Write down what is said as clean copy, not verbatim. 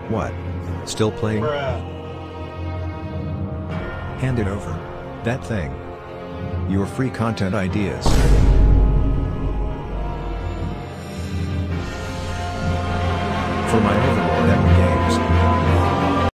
What? Still playing? Bruh. Hand it over. That thing. Your free content ideas. For my